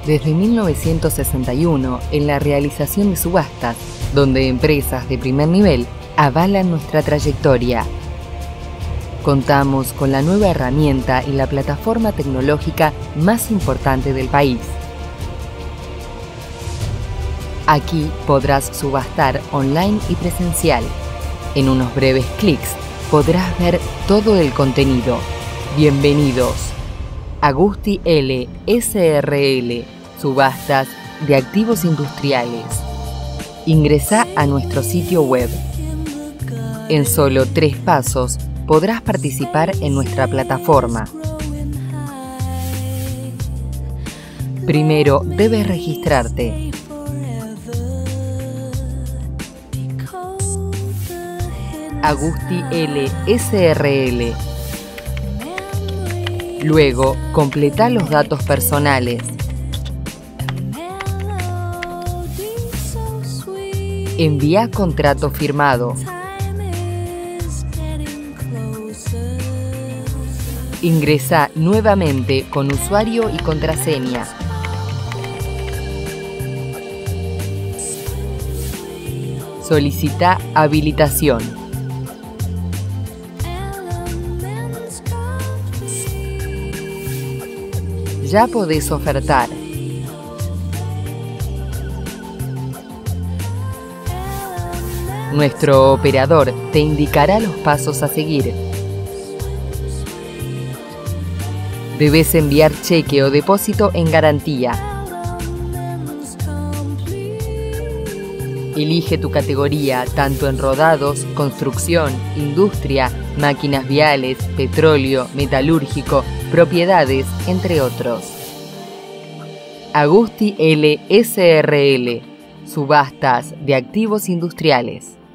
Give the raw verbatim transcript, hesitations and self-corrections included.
desde mil novecientos sesenta y uno en la realización de subastas, donde empresas de primer nivel avalan nuestra trayectoria. Contamos con la nueva herramienta y la plataforma tecnológica más importante del país. Aquí podrás subastar online y presencial. En unos breves clics podrás ver todo el contenido. Bienvenidos. Agusti L S R L, subastas de activos industriales. Ingresá a nuestro sitio web. En solo tres pasos podrás participar en nuestra plataforma. Primero debes registrarte. Agusti L S R L. Luego, completá los datos personales. Envía contrato firmado. Ingresá nuevamente con usuario y contraseña. Solicita habilitación. Ya podés ofertar. Nuestro operador te indicará los pasos a seguir. Debes enviar cheque o depósito en garantía. Elige tu categoría tanto en rodados, construcción, industria, máquinas viales, petróleo, metalúrgico, propiedades, entre otros. Agusti L S R L, subastas de activos industriales.